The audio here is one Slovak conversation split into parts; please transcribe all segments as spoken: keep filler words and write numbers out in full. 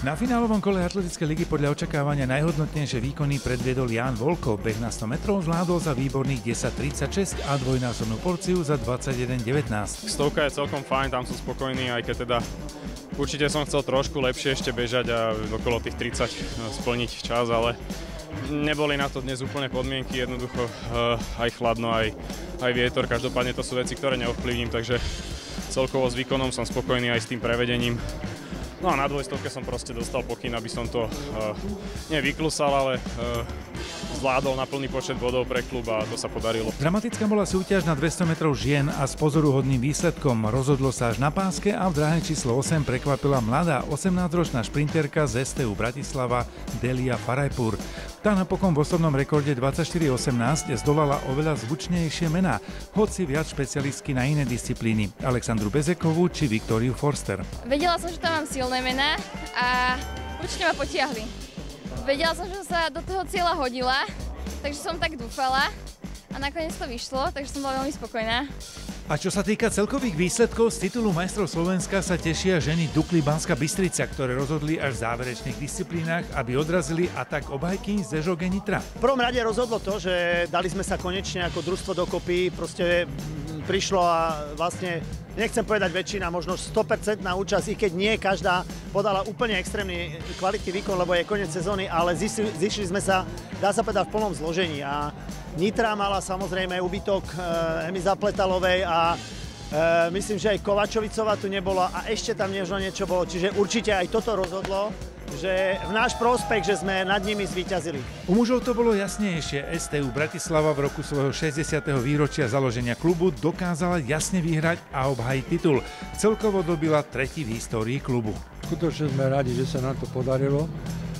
Na finálovom kole atletickej ligy podľa očakávania najhodnotnejšie výkony predviedol Ján Volko. Beh na sto metrov zvládol za výborných desať tridsaťšesť a dvojnásobnú porciu za dvadsaťjeden devätnásť. Stovka je celkom fajn, tam som spokojný, aj keď teda určite som chcel trošku lepšie ešte bežať a okolo tých tridsať splniť čas, ale neboli na to dnes úplne podmienky, jednoducho aj chladno, aj, aj vietor, každopádne to sú veci, ktoré neovplyvním, takže celkovo s výkonom som spokojný aj s tým prevedením. No a na dvojstovke som proste dostal pokyn, aby som to uh, nevyklusal, ale uh, zvládol na plný počet bodov pre klub a to sa podarilo. Dramatická bola súťaž na dvesto metrov žien a s pozoruhodným výsledkom. Rozhodlo sa až na páske a v dráhe číslo osem prekvapila mladá osemnásťročná šprinterka z es té ú Bratislava Delia Farajpur. Tá napokon v osobnom rekorde dvadsaťštyri osemnásť zdolala oveľa zvučnejšie mená, hoci viac špecialistky na iné disciplíny, Alexandru Bezekovú či Viktóriu Forster. Vedela som, že tam mám silné mená a určite ma potiahli. Vedela som, že sa do toho cieľa hodila, takže som tak dúfala a nakoniec to vyšlo, takže som bola veľmi spokojná. A čo sa týka celkových výsledkov, z titulu majstrov Slovenska sa tešia ženy Dukly Banská Bystrica, ktoré rozhodli až v záverečných disciplínach, aby odrazili atak obhajky z Ežoge Nitra. V prvom rade rozhodlo to, že dali sme sa konečne ako družstvo dokopy, proste prišlo a vlastne, nechcem povedať väčšina, možno sto percent na účasť, i keď nie každá podala úplne extrémny kvalitný výkon, lebo je koniec sezóny, ale zišli, zišli sme sa, dá sa povedať, v plnom zložení. A Nitra mala samozrejme úbytok e, Emy Zapletalovej a e, myslím, že aj Kovačovicová tu nebola a ešte tam možno niečo bolo, čiže určite aj toto rozhodlo, že v náš prospech, že sme nad nimi zvíťazili. U mužov to bolo jasnejšie. es té ú Bratislava v roku svojho šesťdesiateho výročia založenia klubu dokázala jasne vyhrať a obhájiť titul. Celkovo dobila tretí v histórii klubu. Skutočne sme radi, že sa nám to podarilo.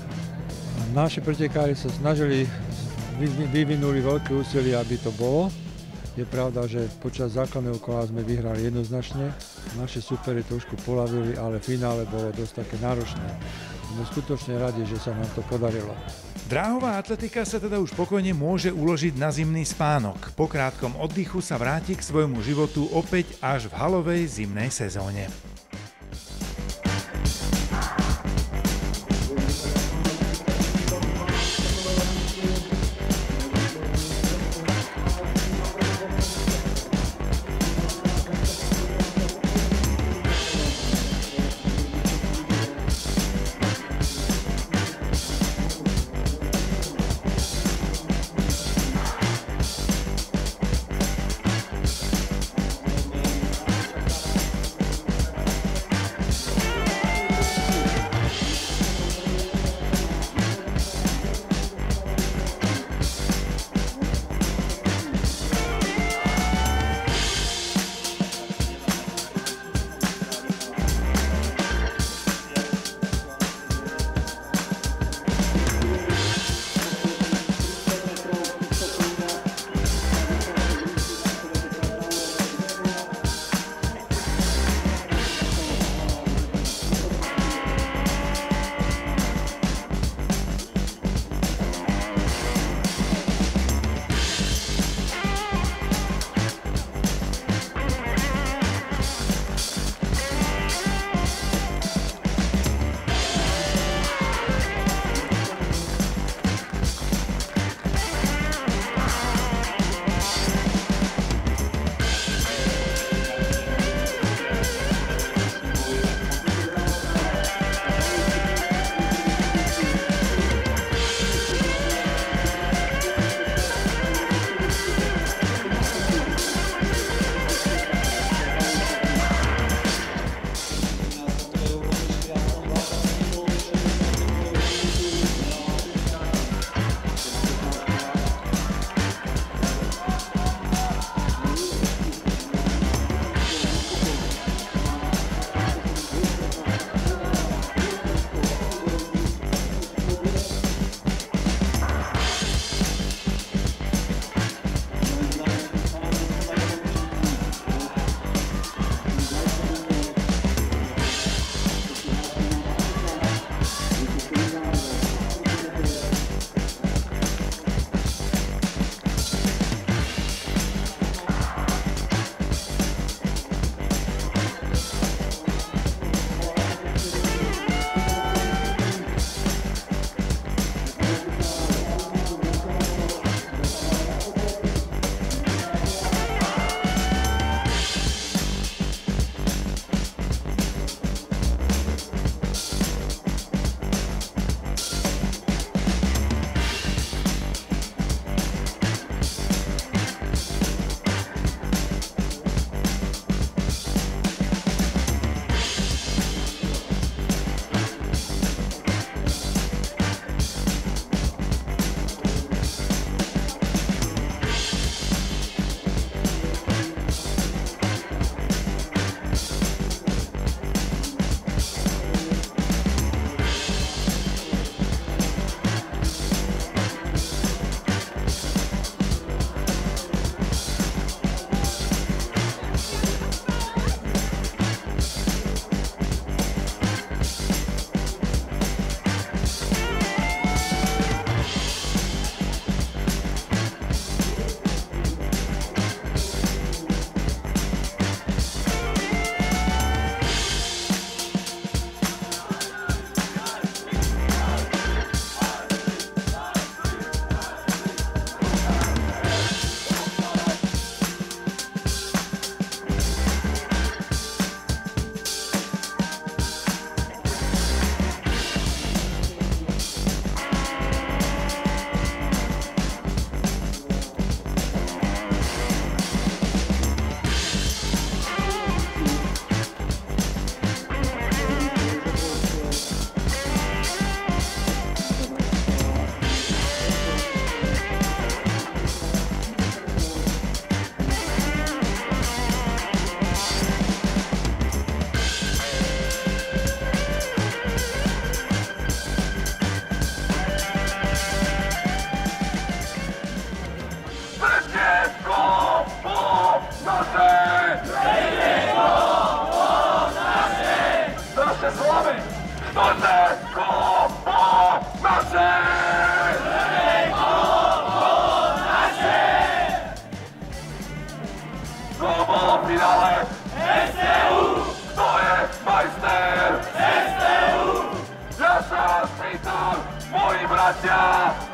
Naši pretekári sa snažili, vyvinuli veľké úsilie, aby to bolo. Je pravda, že počas základného kola sme vyhrali jednoznačne. Naši superi trošku polavili, ale v finále bolo dosť také náročné. Sme skutočne radi, že sa nám to podarilo. Dráhová atletika sa teda už pokojne môže uložiť na zimný spánok. Po krátkom oddychu sa vráti k svojmu životu opäť až v halovej zimnej sezóne. Kto bol v finále? es té ú! Kto je majster? es té ú! Ja sa vás pýtam, moji bratia!